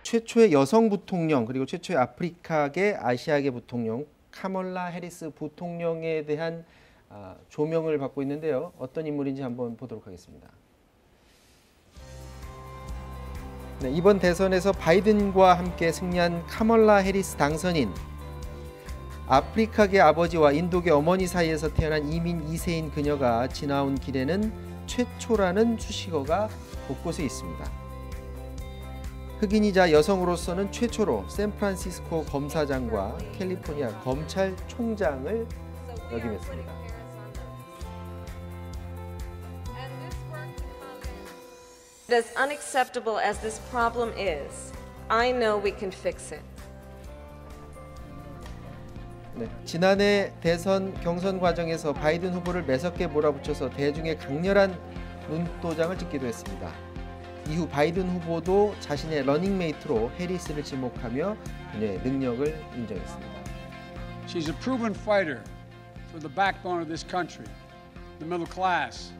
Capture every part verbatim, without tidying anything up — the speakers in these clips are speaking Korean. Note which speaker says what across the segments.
Speaker 1: 최초의 여성 부통령 그리고 최초의 아프리카계 아시아계 부통령 카멀라 해리스 부통령에 대한 아, 조명을 받고 있는데요. 어떤 인물인지 한번 보도록 하겠습니다. 네, 이번 대선에서 바이든과 함께 승리한 카멀라 해리스 당선인, 아프리카계 아버지와 인도계 어머니 사이에서 태어난 이민 이 세인 그녀가 지나온 길에는 최초라는 수식어가 곳곳에 있습니다. 흑인이자 여성으로서는 최초로 샌프란시스코 검사장과 캘리포니아 검찰총장을 역임했습니다.
Speaker 2: As unacceptable as this problem is, I know we can fix it.
Speaker 1: 네, 지난해 대선 경선 과정에서 바이든 후보를 매섭게 몰아붙여서 대중의 강렬한 눈도장을 찍기도 했습니다. 이후 바이든 후보도 자신의 러닝메이트로 해리스를 지목하며 그녀의 능력을 인정했습니다.
Speaker 3: She's a proven fighter for the backbone of this country, the middle class.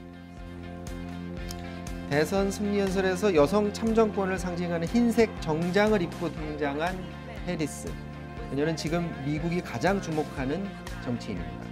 Speaker 1: 대선 승리 연설에서 여성 참정권을 상징하는 흰색 정장을 입고 등장한 해리스. 그녀는 지금 미국이 가장 주목하는 정치인입니다.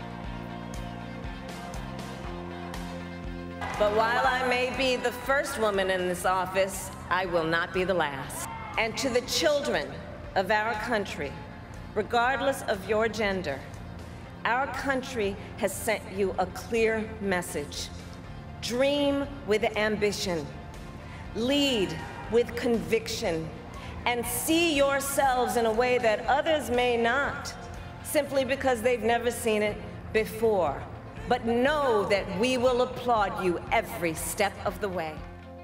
Speaker 2: But while I may be the first woman in this office, I will not be the last. And to the children of our country, regardless of your gender, our country has sent you a clear message. Dream with ambition, lead with conviction, and see yourselves in a way that others may not, simply because they've never seen it before. But know that we will applaud you every step of the way.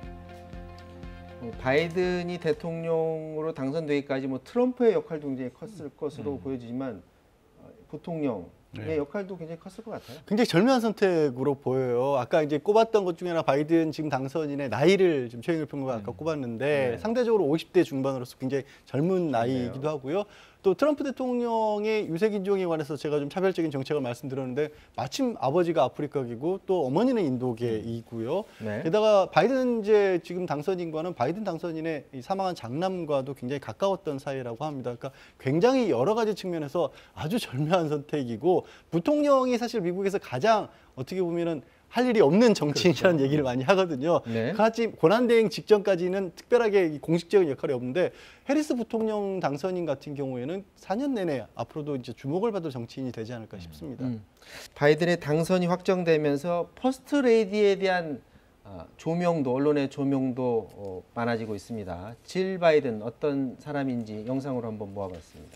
Speaker 1: 바이든이 대통령으로 당선되기까지 뭐 트럼프의 역할도 굉장히 컸을 것으로 음. 보여지지만 부통령 네, 역할도 굉장히 컸을 것 같아요.
Speaker 4: 굉장히 절묘한 선택으로 보여요. 아까 이제 꼽았던 것 중에 하나 바이든 지금 당선인의 나이를 지금 최영일 평론가 아까 꼽았는데 네. 상대적으로 오십 대 중반으로서 굉장히 젊은 나이이기도 네. 하고요. 또 트럼프 대통령의 유색 인종에 관해서 제가 좀 차별적인 정책을 말씀드렸는데 마침 아버지가 아프리카계고 또 어머니는 인도계이고요. 네. 게다가 바이든 이제 지금 당선인과는 바이든 당선인의 사망한 장남과도 굉장히 가까웠던 사이라고 합니다. 그러니까 굉장히 여러 가지 측면에서 아주 절묘한 선택이고 부통령이 사실 미국에서 가장 어떻게 보면은 할 일이 없는 정치인이라는 그렇죠. 얘기를 많이 하거든요. 네. 그같이 고난대행 직전까지는 특별하게 공식적인 역할이 없는데 해리스 부통령 당선인 같은 경우에는 사 년 내내 앞으로도 이제 주목을 받을 정치인이 되지 않을까 싶습니다. 음.
Speaker 1: 바이든의 당선이 확정되면서 퍼스트 레이디에 대한 조명도 언론의 조명도 많아지고 있습니다. 질 바이든 어떤 사람인지 영상으로 한번 모아봤습니다.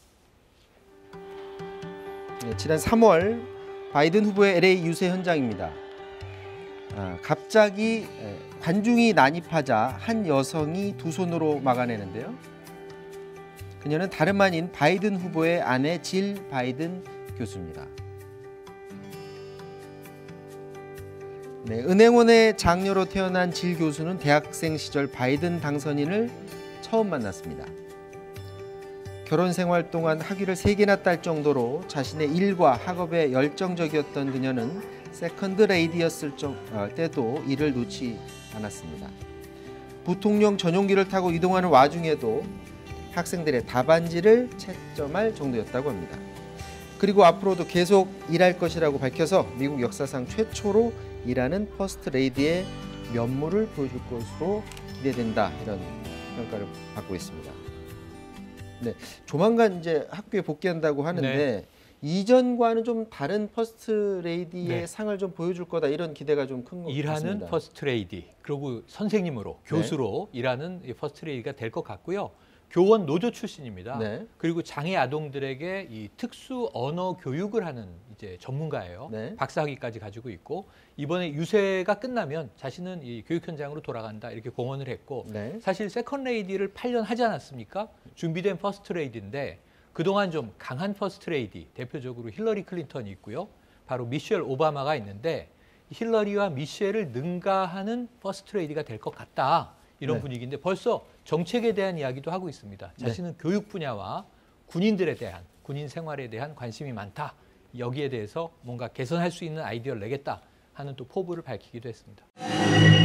Speaker 1: 네, 지난 삼월 바이든 후보의 엘에이 유세 현장입니다. 아, 갑자기 관중이 난입하자 한 여성이 두 손으로 막아내는데요. 그녀는 다름 아닌 바이든 후보의 아내 질 바이든 교수입니다. 네, 은행원의 장녀로 태어난 질 교수는 대학생 시절 바이든 당선인을 처음 만났습니다. 결혼 생활 동안 학위를 세 개나 딸 정도로 자신의 일과 학업에 열정적이었던 그녀는 세컨드 레이디였을 때도 일을 놓지 않았습니다. 부통령 전용기를 타고 이동하는 와중에도 학생들의 답안지를 채점할 정도였다고 합니다. 그리고 앞으로도 계속 일할 것이라고 밝혀서 미국 역사상 최초로 일하는 퍼스트 레이디의 면모를 보여줄 것으로 기대된다, 이런 평가를 받고 있습니다. 네, 조만간 이제 학교에 복귀한다고 하는데 네. 이전과는 좀 다른 퍼스트 레이디의 네. 상을 좀 보여줄 거다, 이런 기대가 좀 큰 것 같습니다.
Speaker 5: 일하는 퍼스트 레이디, 그리고 선생님으로 교수로 네. 일하는 퍼스트 레이디가 될 것 같고요. 교원 노조 출신입니다. 네. 그리고 장애 아동들에게 이 특수 언어 교육을 하는 이제 전문가예요. 네. 박사학위까지 가지고 있고 이번에 유세가 끝나면 자신은 이 교육 현장으로 돌아간다, 이렇게 공언을 했고 네. 사실 세컨 레이디를 팔 년 하지 않았습니까? 준비된 퍼스트 레이디인데 그동안 좀 강한 퍼스트 레이디, 대표적으로 힐러리 클린턴이 있고요. 바로 미셸 오바마가 있는데 힐러리와 미셸을 능가하는 퍼스트 레이디가 될 것 같다, 이런 네. 분위기인데 벌써 정책에 대한 이야기도 하고 있습니다. 자신은 네. 교육 분야와 군인들에 대한, 군인 생활에 대한 관심이 많다. 여기에 대해서 뭔가 개선할 수 있는 아이디어를 내겠다 하는 또 포부를 밝히기도 했습니다.